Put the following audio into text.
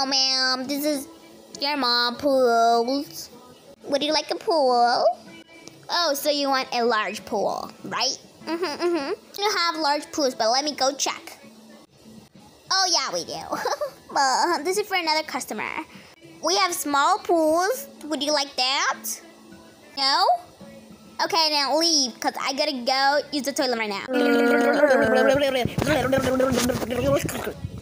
ma'am. This is your mom pools. Would you like a pool? Oh, so you want a large pool, right? You have large pools, but let me go check. Oh, yeah, we do. Well, this is for another customer. We have small pools. Would you like that? No? Okay, now leave, because I gotta go use the toilet right now.